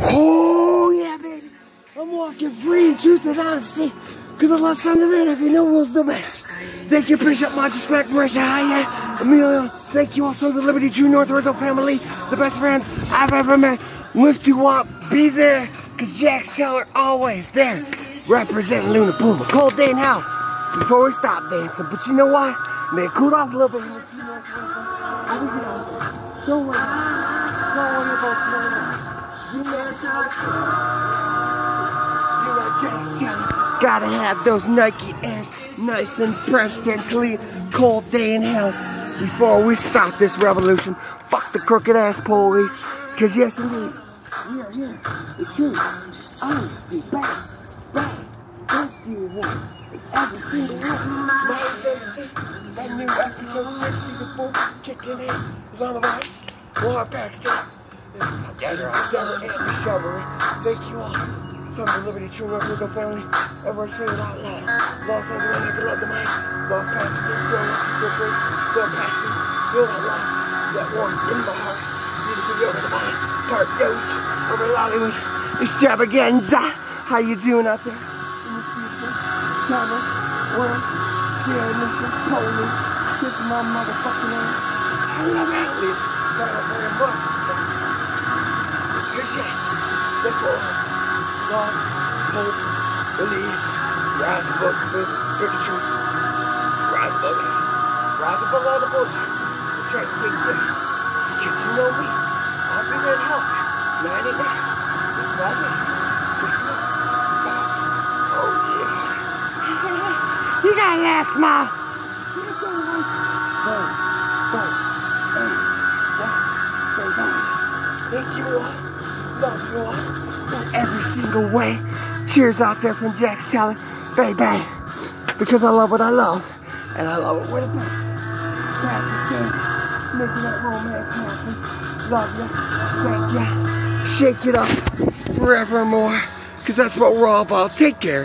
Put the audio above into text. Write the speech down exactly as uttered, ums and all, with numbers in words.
Oh yeah, baby. I'm walking free in truth and honesty. Cause I love Sons of Anarchy, no rules, no mess. Thank you, Bishop, much respect, Marisha, hiya, Amelia, thank you all, Sons of Liberty, True North Original family, the best friends I've ever met. Lift you up, be there, cause Jax Teller always there, representing Luna Puma. Cold day in hell, before we stop dancing, but you know what? Man, cool off a little bit. Don't worry, don't worry about tomorrow. You know, you know Jax Teller. Gotta have those Nike Airs nice and pressed and clean. Cold day in hell before we start this revolution. Fuck the crooked ass police. Cause yes indeed, we are here. The truth. Honestly, back, back. Thank you one. Every single one. nine thirty-six. That new episode six season four kicking in. Is on the right. War backstage. Dagger on Dagger and the Shovelry. Thank you all. Sons of Liberty, True North Original family. Everyone's feeling out loud. Love Sons of Anarchy, love the mic. Love Pakistan, feel love, feel free, feel passion, feel that love, that warmth in my heart. Beautiful over the mind, heart goes over Lollywood. Extravaganza. How you doing out there? In this beautiful travel world. Here in this holy, kiss my motherfucking ass. I love athletes. Got out very much. Good yes. That's what God, hope, believe, rise above the truth, rise above it, rise above all the bullshit, and try to take this. Because you know me, I'll be there to help you. ninety-nine, it's right here. Oh yeah. You got a laugh, smile. Boom, boom, hey, one, thank you all, love you all. Every single way. Cheers out there from Jax Teller. Bang, bang. Because I love what I love. And I love it with a bang. Making that romance happen. Love you. Thank you. Shake it up forevermore. Because that's what we're all about. Take care.